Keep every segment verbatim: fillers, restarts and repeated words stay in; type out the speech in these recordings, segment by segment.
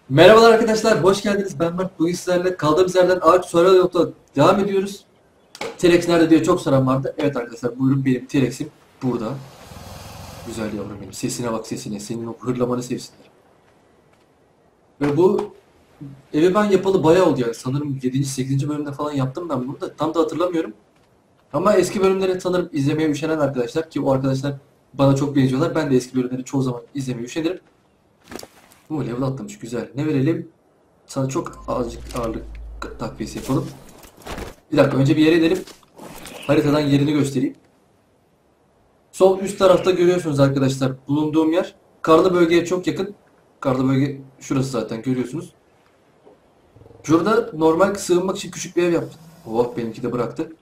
Merhabalar arkadaşlar, hoş geldiniz. Ben Mert. Bugün sizlerle kaldığımız yerden Ağaç Soruyor Yok'ta devam ediyoruz. T-Rex nerede diye çok soran vardı. Evet arkadaşlar, buyurun benim T-Rex'im burada. Güzel yavrum benim. Sesine bak sesine. Senin o hırlamanı sevsinler. Ve bu evi ben yapalı bayağı oldu yani. Sanırım yedinci sekizinci bölümde falan yaptım ben bunu da. Tam da hatırlamıyorum. Ama eski bölümleri sanırım izlemeye üşenen arkadaşlar ki o arkadaşlar bana çok benziyorlar. Ben de eski bölümleri çoğu zaman izlemeye üşenirim. Bu level atlamış güzel. Ne verelim? Sana çok azıcık ağırlık takviyesi yapalım. Bir dakika önce bir yere inelim. Haritadan yerini göstereyim. Sol üst tarafta görüyorsunuz arkadaşlar bulunduğum yer. Karlı bölgeye çok yakın. Karlı bölge şurası zaten görüyorsunuz. Şurada normal sığınmak için küçük bir ev yaptım. Oh benimki de bıraktı.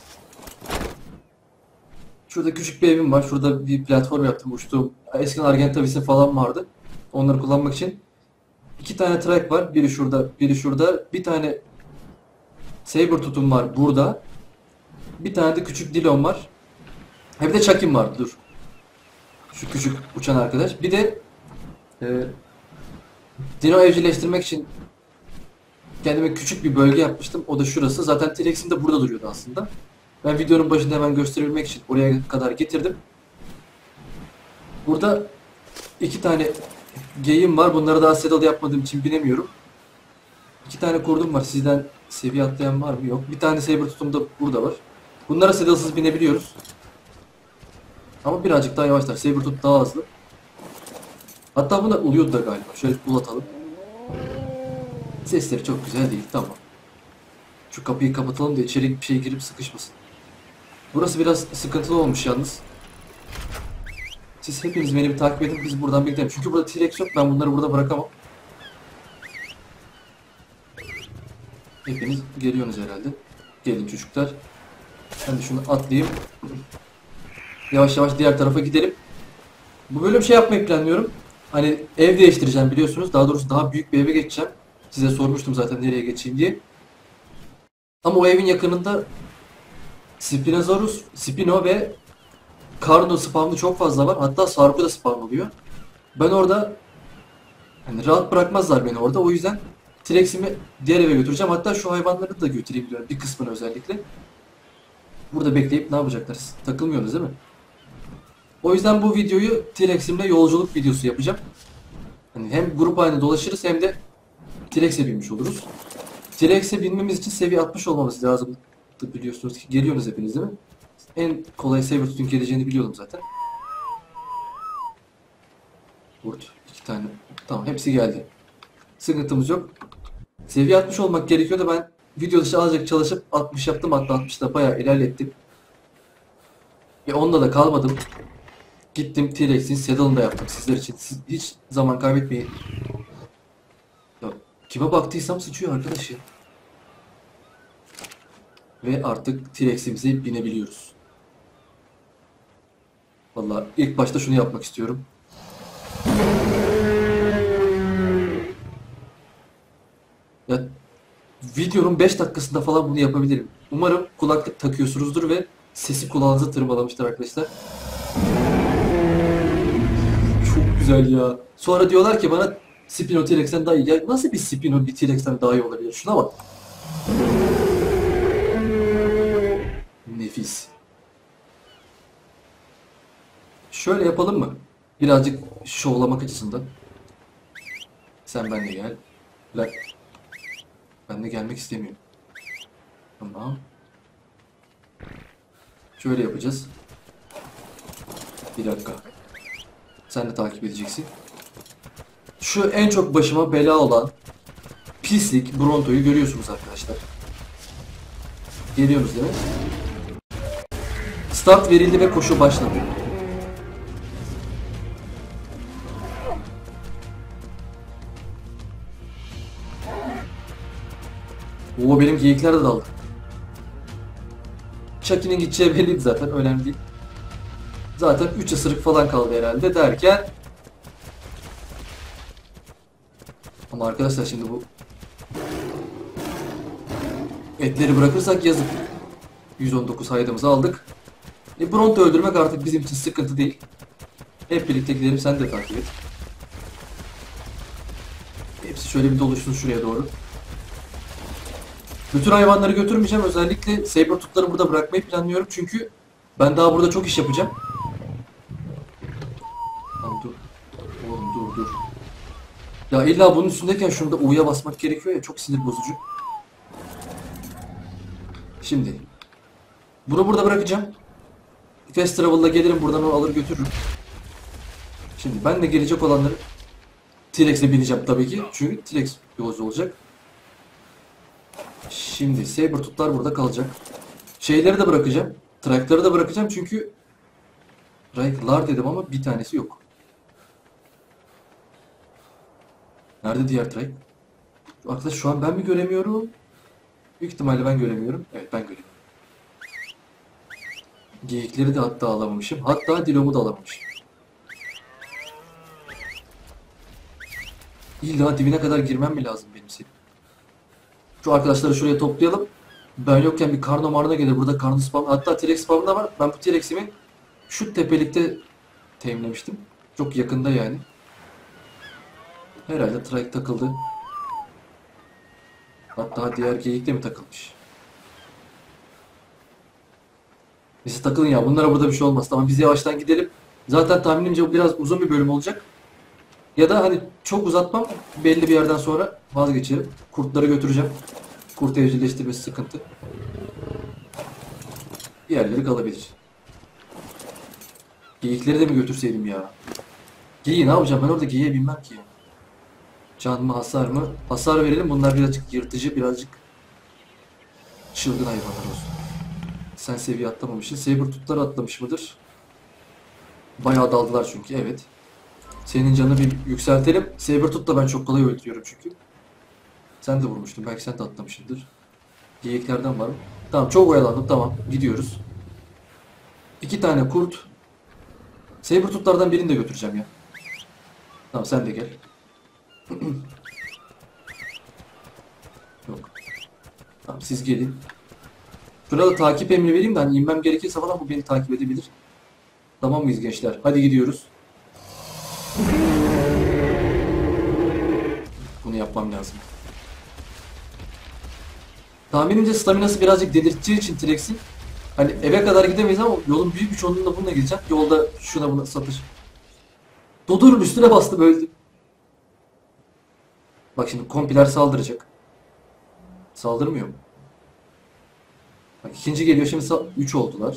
Şurada küçük bir evim var. Şurada bir platform yaptım. Uçtuğum eskiden Argentavisi falan vardı. Onları kullanmak için. İki tane track var. Biri şurada, biri şurada. Bir tane saber tutum var burada. Bir tane de küçük Dilon var. Ha bir de Chuck'im var. Dur. Şu küçük uçan arkadaş. Bir de e, Dino evcilleştirmek için kendime küçük bir bölge yapmıştım. O da şurası. Zaten T-Rex'im de burada duruyordu aslında. Ben videonun başında hemen gösterebilmek için oraya kadar getirdim. Burada iki tane geyim var. Bunları daha saddle yapmadığım için binemiyorum. İki tane kurdum var. Sizden seviye atlayan var mı? Yok. Bir tane saber tutum da burada var. Bunlara saddle'sız binebiliyoruz. Ama birazcık daha yavaşlar. Saber tut daha hızlı. Hatta buna uluyordu da galiba. Şöyle ulatalım. Sesleri çok güzel değil. Tamam. Şu kapıyı kapatalım da içeri bir şey girip sıkışmasın. Burası biraz sıkıntılı olmuş yalnız. Siz hepiniz beni bir takip edin. Biz buradan bir gidelim. Çünkü burada T-Rex yok. Ben bunları burada bırakamam. Hepiniz geliyorsunuz herhalde. Gelin çocuklar. Ben de şunu atlayayım. Yavaş yavaş diğer tarafa gidelim. Bu bölüm şey yapmayı planlıyorum. Hani ev değiştireceğim biliyorsunuz. Daha doğrusu daha büyük bir eve geçeceğim. Size sormuştum zaten nereye geçeyim diye. Ama o evin yakınında Spinosaurus, Spino ve Carno spawnı çok fazla var. Hatta Sarko da spawn oluyor. Ben orada hani rahat bırakmazlar beni orada. O yüzden T-Rex'imi diğer eve götüreceğim. Hatta şu hayvanları da götüreyim diyorum. Bir kısmını özellikle. Burada bekleyip ne yapacaklar? Siz takılmıyorsunuz değil mi? O yüzden bu videoyu T-Rex'imle yolculuk videosu yapacağım. Hani hem grup halinde dolaşırız hem de T-Rex'e binmiş oluruz. T-Rex'e binmemiz için seviye altmış olmamız lazım. Biliyorsunuz ki geliyorsunuz hepiniz değil mi? En kolay Sabertooth'un geleceğini biliyordum zaten. Vurdu. İki tane. Tamam hepsi geldi. Sıkıntımız yok. Seviye altmış olmak gerekiyor da ben video dışı azıcık çalışıp altmış yaptım, hatta altmışta bayağı ilerlettim. Ve onda da kalmadım. Gittim T-Rex'in saddle'ını da yaptım sizler için. Siz hiç zaman kaybetmeyin. Ya, kime baktıysam sıçıyor arkadaş ya. Ve artık T-Rex'imize binebiliyoruz. Vallahi ilk başta şunu yapmak istiyorum. Ya videonun beş dakikasında falan bunu yapabilirim. Umarım kulaklık takıyorsunuzdur ve sesi kulağınıza tırmalamıştır arkadaşlar. Çok güzel ya. Sonra diyorlar ki bana Spino T-Rex'ten daha iyi. Ya nasıl bir Spino bir T-Rex'ten daha iyi olabilir? Şuna bak. Nefis. Şöyle yapalım mı? Birazcık şovlamak açısından. Sen benimle gel. Lan. Ben de gelmek istemiyorum. Tamam. Şöyle yapacağız. Bir dakika. Sen de takip edeceksin. Şu en çok başıma bela olan pislik Bronto'yu görüyorsunuz arkadaşlar. Geliyorsunuz değil mi? Start verildi ve koşu başladı. Oo benim geyikler de daldı. Chucky'nin gideceği belliydi zaten, önemli değil. Zaten üç ısırık falan kaldı herhalde derken. Ama arkadaşlar şimdi bu etleri bırakırsak yazık. yüz on dokuz haydamızı aldık. E, Bronto öldürmek artık bizim için sıkıntı değil. Hep birlikte gidelim, sen de takip et. Hepsi şöyle bir doluşsun şuraya doğru. Bütün hayvanları götürmeyeceğim. Özellikle Sabertooth'ları burada bırakmayı planlıyorum. Çünkü ben daha burada çok iş yapacağım. Tamam dur. Oğlum dur dur. Ya illa bunun üstündeyken şurada U'ya basmak gerekiyor ya. Çok sinir bozucu. Şimdi. Bunu burada bırakacağım. Fast Travel'la gelirim buradan onu alır götürürüm. Şimdi ben de gelecek olanları T-Rex'e bineceğim tabii ki. Çünkü T-Rex yolcu olacak. Şimdi Sabertooth'lar burada kalacak. Şeyleri de bırakacağım. Trike'ları da bırakacağım çünkü Trike'lar dedim ama bir tanesi yok. Nerede diğer Trike? Arkadaş şu an ben mi göremiyorum? Büyük ihtimalle ben göremiyorum. Evet ben görüyorum. Geyikleri de hatta alamamışım. Hatta Dilo'mu da alamamışım. İlla dibine kadar girmem mi lazım benim senin? Şu arkadaşları şuraya toplayalım. Ben yokken bir karno marno gelir. Burada karno spam. Hatta T-Rex spam da var. Ben bu T-Rex'imi şu tepelikte teminlemiştim. Çok yakında yani. Herhalde trike takıldı. Hatta diğer geyik de mi takılmış? Neyse takılın ya. Bunlara burada bir şey olmaz. Tamam biz yavaştan gidelim. Zaten tahminimce bu biraz uzun bir bölüm olacak. Ya da hani çok uzatmam. Belli bir yerden sonra vazgeçerim. Kurtları götüreceğim. Kurt evcilleştirmesi sıkıntı. Diğerleri kalabilir. Geyikleri de mi götürseydim ya? Geyiği ne yapacağım? Ben orada geyiğe binmem ki. Can mı hasar mı? Hasar verelim. Bunlar birazcık yırtıcı, birazcık çılgın hayvanlar olsun. Sen seviye atlamamışsın. Sabertooth'lar atlamış mıdır? Bayağı daldılar çünkü evet. Senin canını bir yükseltelim. Sabertooth da ben çok kolay öldürüyorum çünkü. Sen de vurmuştun. Belki sen de atlamışsındır. Geyiklerden var mı? Tamam çok oyalandım. Tamam gidiyoruz. İki tane kurt. Sabertooth'lardan birini de götüreceğim ya. Tamam sen de gel. Yok. Tamam siz gelin. Şurada takip emri vereyim de hani inmem gerekirse falan bu beni takip edebilir. Tamam mıyız gençler? Hadi gidiyoruz. Bunu yapmam lazım. Tahminimce staminası birazcık delirteceği için T-Rex'in hani eve kadar gidemeyiz ama yolun büyük bir çoğunluğunda bununla gideceğim. Yolda şuna buna satış. Dodur'un üstüne bastım öldüm. Bak şimdi kompiler saldıracak. Saldırmıyor mu? Bak ikinci geliyor şimdi üç oldular.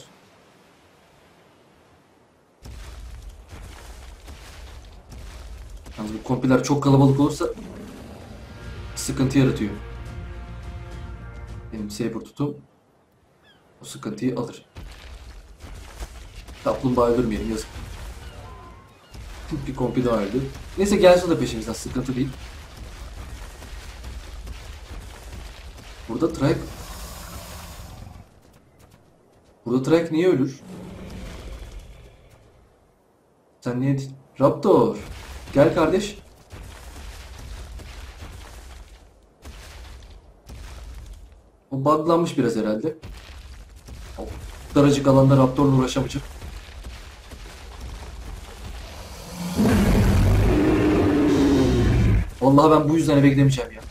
Yalnız bu kompiler çok kalabalık olursa sıkıntı yaratıyor. Benim Sabertooth'um o sıkıntıyı alır. Kaplumbağa öldürmeyelim yazık. Bir kompi daha öldü. Neyse gelsin de peşimizden sıkıntı değil. Burada Trike Burada Trike niye ölür? Sen niye... Raptor! Gel kardeş. O buglanmış biraz herhalde. O daracık alanda Raptor'la uğraşamayacak. Vallahi ben bu yüzden eve gidemeyeceğim ya.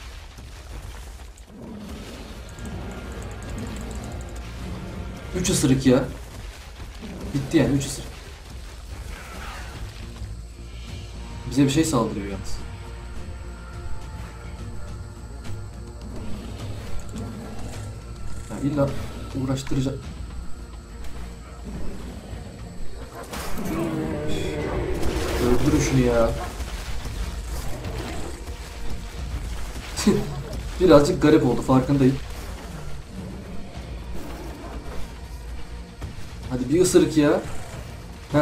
Üç ısırık ya. Bitti yani üç ısırık. Bize bir şey saldırıyor yalnız. Ya illa uğraştıracak. Öldürün şunu ya. Birazcık garip oldu farkındayım. Hadi bir ısırık ya. Heh.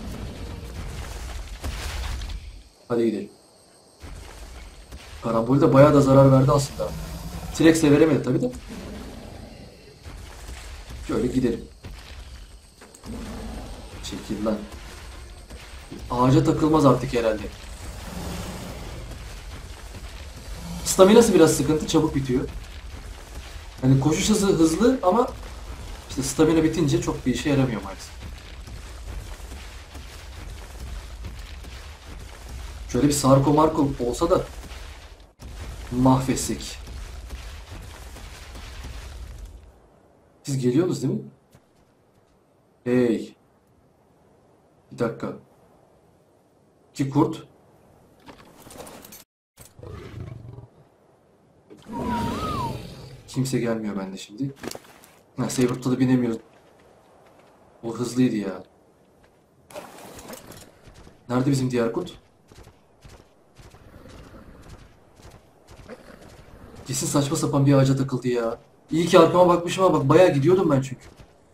Hadi gidelim. Karambol de bayağı da zarar verdi aslında. T-Rex'e veremedi tabi de. Şöyle gidelim. Çekil lan. Ağaca takılmaz artık herhalde. Staminası biraz sıkıntı, çabuk bitiyor. Hani koşuş hızı hızlı ama işte stamina bitince çok bir işe yaramıyor maalesef. Şöyle bir Sarko Marko olsa da mahvetsek. Siz geliyorsunuz değil mi? Hey. Bir dakika. İki kurt. Kimse gelmiyor bende şimdi. Ha, Sabertooth'a da binemiyoruz. O hızlıydı ya. Nerede bizim diğer kurt? Kesin saçma sapan bir ağaca takıldı ya. İyi ki arkama bakmışım ama bak bayağı gidiyordum ben çünkü.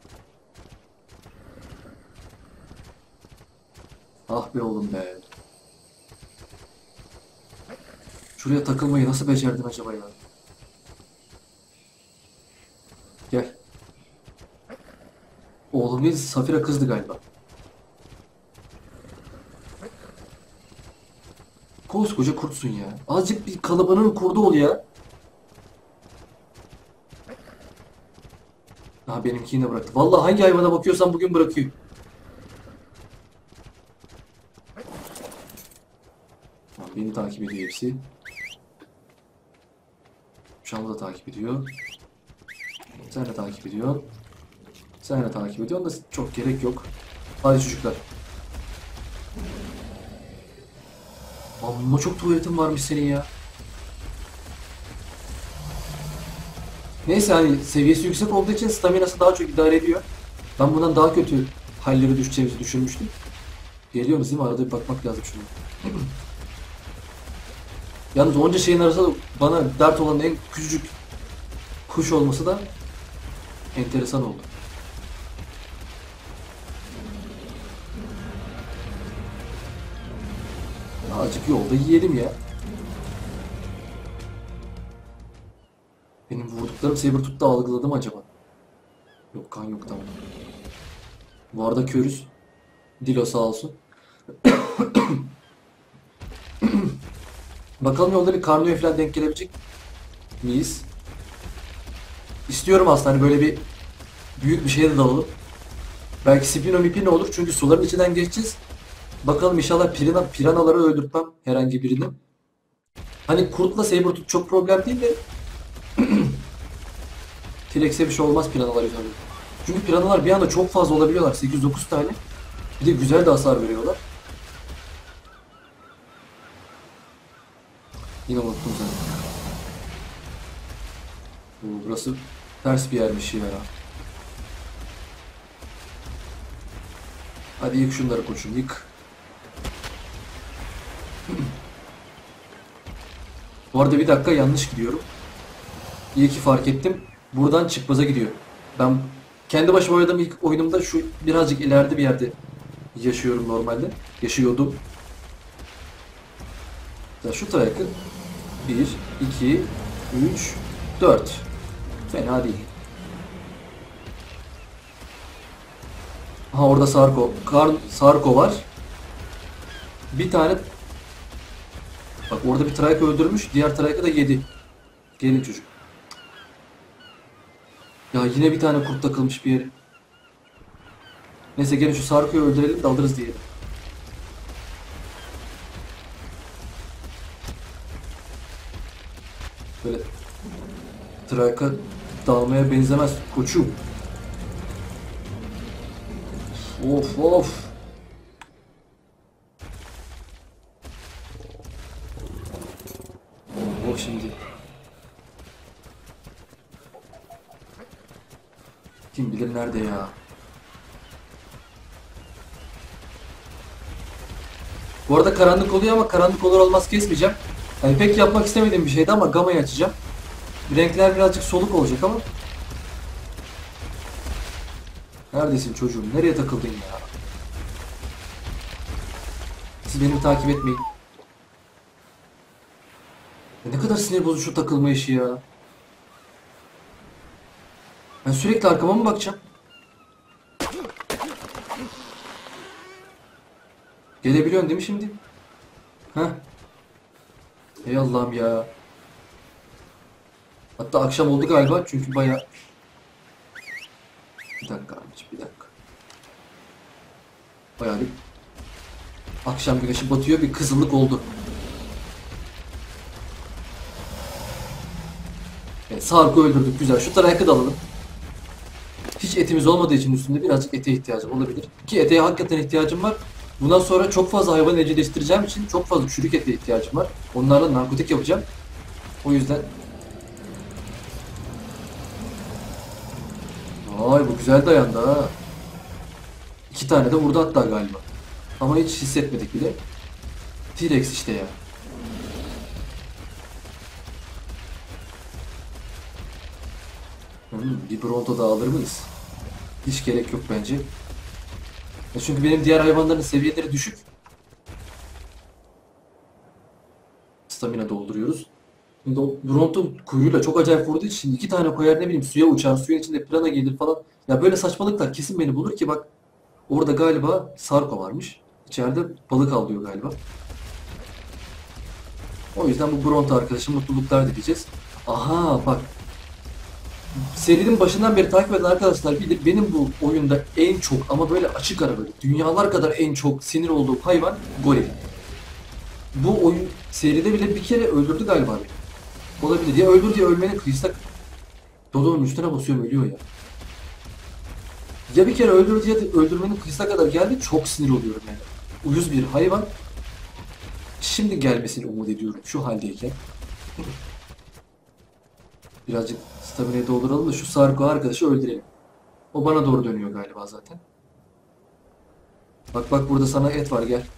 Ah be oğlum be. Şuraya takılmayı nasıl becerdin acaba ya? Gel. Oğlum değil, Safira kızdı galiba. Koskoca kurtsun ya. Azıcık bir kalıbının kurdu ol ya. Ha, benimki yine bıraktı. Vallahi hangi hayvana bakıyorsan bugün bırakıyor. Tamam, beni takip ediyor hepsi. Şu anda da takip ediyor. Sen de takip ediyor. Sen de takip ediyor. Onda çok gerek yok. Hadi çocuklar. Amma çok tuvaletin varmış senin ya. Neyse, hani seviyesi yüksek olduğu için staminası daha çok idare ediyor. Ben bundan daha kötü hallere düşeceğimizi düşünmüştüm. Geliyoruz değil mi? Arada bir bakmak lazım şuna. Yalnız onca şeyin arasında bana dert olan en küçücük kuş olması da enteresan oldu. Azıcık yolda yiyelim ya. Benim vurduklarım Sabertooth'ta algıladı mı acaba? Yok, kan yok, tamam. Bu arada körüz. Dilo sağ olsun. Bakalım yolda bir karnoya falan denk gelebilecek miyiz? İstiyorum aslında, hani böyle bir büyük bir şeye de dalalım. Belki Spino Mipino olur çünkü suların içinden geçeceğiz. Bakalım inşallah pirana, piranaları öldürtmem herhangi birini. Hani kurtla Sabertooth çok problem değil de T-Rex'e bir şey olmaz piranalar üzerinde. Çünkü piranalar bir anda çok fazla olabiliyorlar. sekiz dokuz tane. Bir de güzel de hasar veriyorlar. Yine unuttum zaten. Oo, burası ters bir yermiş ya. Hadi yık şunları koçum, yık. Bu arada bir dakika, yanlış gidiyorum. İyi ki fark ettim. Buradan çıkmaza gidiyor. Ben kendi başıma oynadığım ilk oyunumda şu birazcık ileride bir yerde yaşıyorum normalde. Yaşıyordum. Ya şu tarafı bir, iki, üç, dört. Fena değil. Ha, orada Sarko. Kar, Sarko var. Bir tane. Bak orada bir Trike öldürmüş. Diğer Trike'ı da yedi. Gelin çocuk. Ya yine bir tane kurt takılmış bir yere. Neyse, gelin şu Sarko'yu öldürelim de alırız diye. Böyle Trike'a dalmaya benzemez koçum. Of of. Of şimdi. Kim bilir nerede ya. Bu arada karanlık oluyor ama karanlık olur olmaz kesmeyeceğim. Yani pek yapmak istemediğim bir şeydi ama gamayı açacağım. Renkler birazcık soluk olacak ama. Neredesin çocuğum? Nereye takıldın ya? Siz beni takip etmeyin. Ya ne kadar sinir bozucu şu takılma işi ya. Ben sürekli arkama mı bakacağım? Gelebiliyorsun değil mi şimdi? Heh. Ey Allah'ım ya. Hatta akşam oldu galiba çünkü baya... Bir dakika abicim, bir dakika. Bayağı bir... Akşam güneşi batıyor, bir kızıllık oldu. Evet, Sark'ı öldürdük. Güzel. Şu Trank'ı da alalım. Hiç etimiz olmadığı için üstünde birazcık ete ihtiyacım olabilir. Ki ete hakikaten ihtiyacım var. Bundan sonra çok fazla hayvan evcilleştireceğim için çok fazla çürük ete ihtiyacım var. Onlarla narkotik yapacağım. O yüzden... Vay, bu güzel dayandı ha. İki tane de vurdu hatta galiba. Ama hiç hissetmedik bile. T-Rex işte ya. Hmm, bir Bronto da alır mıyız? Hiç gerek yok bence. Ya çünkü benim diğer hayvanların seviyeleri düşük. Stamina dolduruyoruz. Şimdi o Bronto kuyruğuyla çok acayip vurduğu için iki tane koyar, ne bileyim, suya uçar, suyun içinde pirana gelir falan. Ya böyle saçmalıklar kesin beni bulur ki bak, orada galiba Sarko varmış. İçeride balık avlıyor galiba. O yüzden bu Bronto arkadaşım mutluluklar dileyeceğiz. Aha bak, serinin başından beri takip eden arkadaşlar bilir, benim bu oyunda en çok ama böyle açık ara, böyle dünyalar kadar en çok sinir olduğum hayvan goril. Bu oyun seride bile bir kere öldürdü galiba beni. Olabilir. Ya öldür ya ölmenin kıysak. Dodo'nun üstüne basıyorum, ölüyor ya. Ya bir kere öldürdü ya da öldürmenin kıyısına kadar geldi, çok sinir oluyorum yani. Uyuz bir hayvan. Şimdi gelmesini umut ediyorum şu haldeyken. Birazcık staminayı dolduralım da şu Sarko arkadaşı öldürelim. O bana doğru dönüyor galiba zaten. Bak bak, burada sana et var, gel.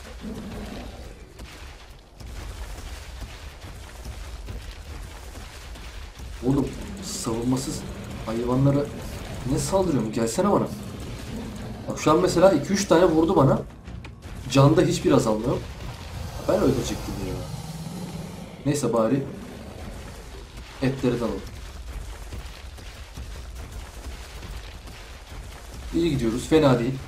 Oğlum, savunmasız hayvanlara ne saldırıyorum? Gelsene bana. Bak şu an mesela iki üç tane vurdu bana. Canda hiçbir azalma yok. Ben öldürecektim ya. Neyse, bari etleri de alalım. İyi gidiyoruz. Fena değil.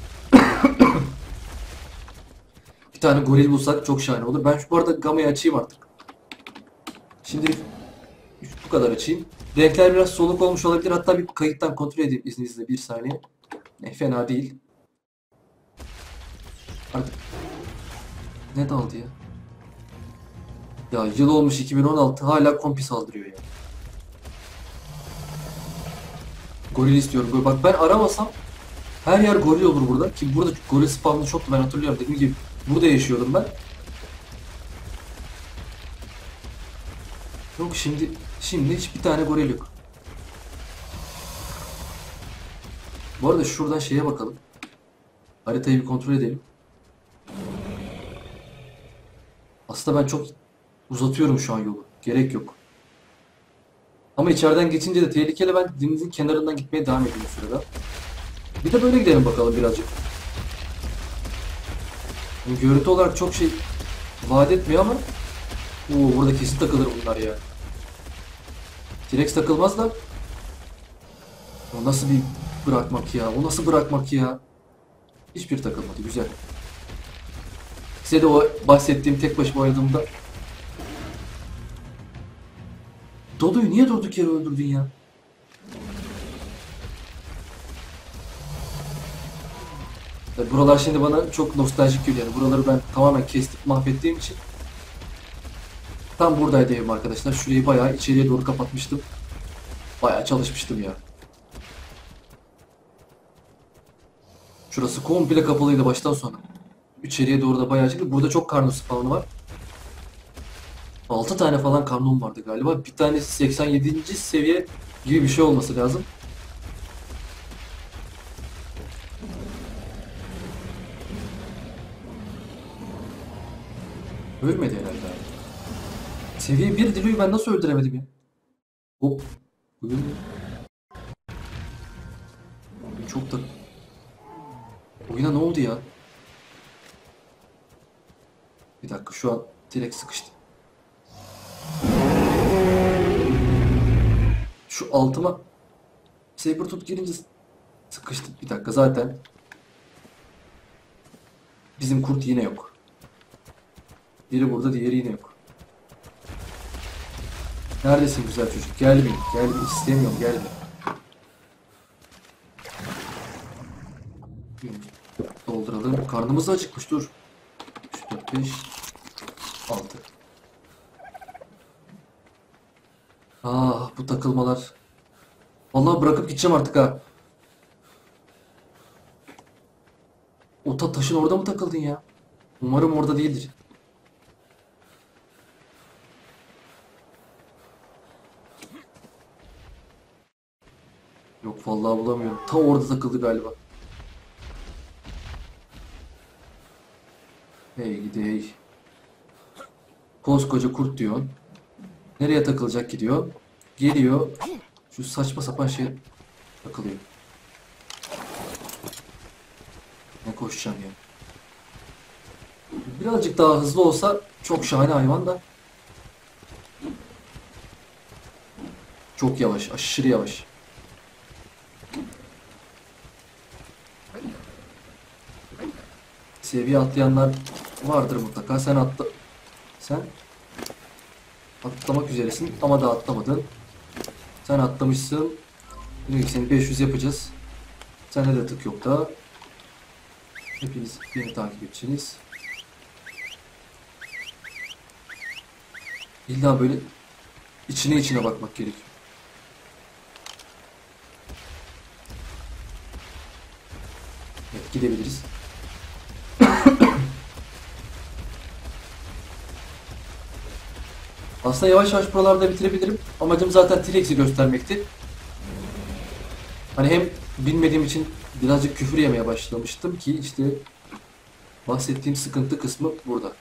Bir tane goril bulsak çok şahane olur. Ben şu bu arada gamayı açayım artık. Şimdilik bu kadar açayım. Renkler biraz soluk olmuş olabilir. Hatta bir kayıttan kontrol edeyim izninizle, bir saniye. Ne, fena değil. Artık ne daldı ya? Ya yıl olmuş iki bin on altı, hala kompi saldırıyor ya. Goril istiyorum. Böyle bak, ben aramasam her yer goril olur burada. Ki burada goril spawnı çoktu, ben hatırlıyorum. Dediğim gibi burada yaşıyordum ben. Yok, şimdi şimdi hiçbir tane goril yok. Bu arada şuradan şeye bakalım. Haritayı bir kontrol edelim. Aslında ben çok uzatıyorum şu an yolu. Gerek yok. Ama içeriden geçince de tehlikeli, ben denizin kenarından gitmeye devam ediyorum bu sırada. Bir de böyle gidelim bakalım birazcık. Yani görüntü olarak çok şey vaat etmiyor ama Oo, burada kesin takılır bunlar ya. T-Rex takılmaz da. O nasıl bir bırakmak ya? O nasıl bırakmak ya? Hiçbir takılmadı. Güzel. Size de o bahsettiğim tek başıma oynadığımda Dodo'yu niye durduk yere öldürdün ya? Tabii buralar şimdi bana çok nostaljik geliyor. Yani buraları ben tamamen kestik, mahvettiğim için. Tam buradaydı evim arkadaşlar. Şurayı bayağı içeriye doğru kapatmıştım. Bayağı çalışmıştım ya. Şurası komple kapalıydı baştan sona. İçeriye doğru da bayağı çıktı. Burada çok karno spawn'ı var. altı tane falan karnum vardı galiba. Bir tanesi seksen yedinci seviye gibi bir şey olması lazım. Ölmedi herhalde abi. Seviye bir Dilu'yu ben nasıl öldüremedim ya? Hop. Ölmedi. Çok da... Oyuna ne oldu ya? Bir dakika, şu an direkt sıkıştı. Şu altıma Sabertooth girince sıkıştık. Bir dakika, zaten bizim kurt yine yok. Biri burada, diğeri yine yok. Neredesin güzel çocuk? Gel bir, gel bir. İstemiyorum, gel bir. Dolduralım. Karnımız da acıkmış, dur. üç, dört, beş, altı. Ah bu takılmalar. Vallahi bırakıp gideceğim artık ha. O ta taşın orada mı takıldın ya? Umarım orada değildir. Yok vallahi bulamıyorum. Ta orada takıldı galiba. Hey gidi hey. Koskoca kurt diyor. Nereye takılacak gidiyor. Geliyor. Şu saçma sapan şey takılıyor. Ne koşacağım ya. Birazcık daha hızlı olsa çok şahane hayvan da. Çok yavaş, aşırı yavaş. Seviye atlayanlar vardır mutlaka. Sen atla... Sen atlamak üzeresin ama daha atlamadın. Sen atlamışsın. Diyor ki seni beş yüz yapacağız. Sende de tık yok daha. Hepiniz beni takip edeceksiniz. İlla böyle içine içine bakmak gerekiyor. Evet gidebiliriz. Aslında yavaş yavaş buralarda bitirebilirim. Amacım zaten T-Rex'i göstermekti. Hani hem bilmediğim için birazcık küfür yemeye başlamıştım ki işte bahsettiğim sıkıntı kısmı burada.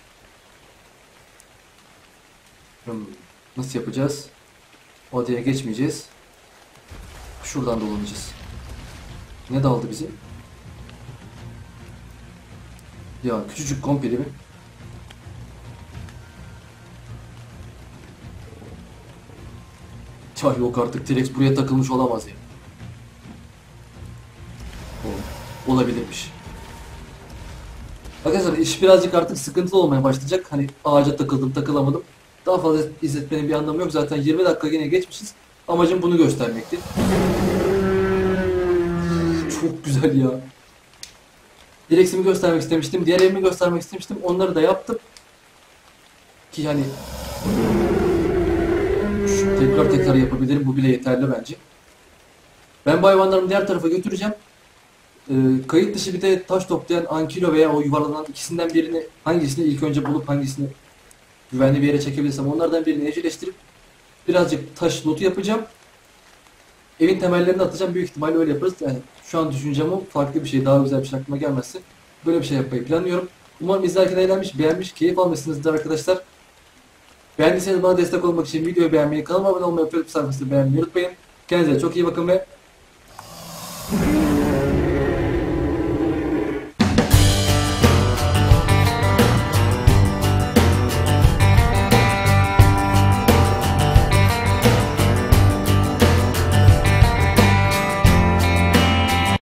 Hmm, nasıl yapacağız? Odaya geçmeyeceğiz. Şuradan dolanacağız. Ne daldı bizi? Ya küçücük kompeli mi? Ya yok artık T-Rex buraya takılmış olamaz ya. O, olabilirmiş. Arkadaşlar iş birazcık artık sıkıntılı olmaya başlayacak. Hani ağaca takıldım takılamadım. Daha fazla izletmenin bir anlamı yok. Zaten yirmi dakika yine geçmişiz. Amacım bunu göstermekti. Çok güzel ya. T-Rex'imi göstermek istemiştim. Diğer evimi göstermek istemiştim. Onları da yaptım. Ki hani şu tekrar tekrar yapabilirim. Bu bile yeterli bence. Ben bu hayvanlarımı diğer tarafa götüreceğim. Ee, kayıt dışı bir de taş toplayan Ankilo veya o yuvarlanan ikisinden birini hangisini ilk önce bulup hangisini güvenli bir yere çekebilirsem onlardan birini evcilleştirip birazcık taş lotu yapacağım. Evin temellerini atacağım. Büyük ihtimalle öyle yaparız. Yani şu an düşüncem o. Farklı bir şey, daha güzel bir şey aklıma gelmezse böyle bir şey yapmayı planlıyorum. Umarım izlerken eğlenmiş, beğenmiş, keyif almışsınızdır arkadaşlar. Beğendiyseniz bana destek olmak için videoyu beğenmeyi, kanalıma abone olmayı, öpüyorum sayfasını beğenmeyi unutmayın. Kendinize çok iyi bakın ve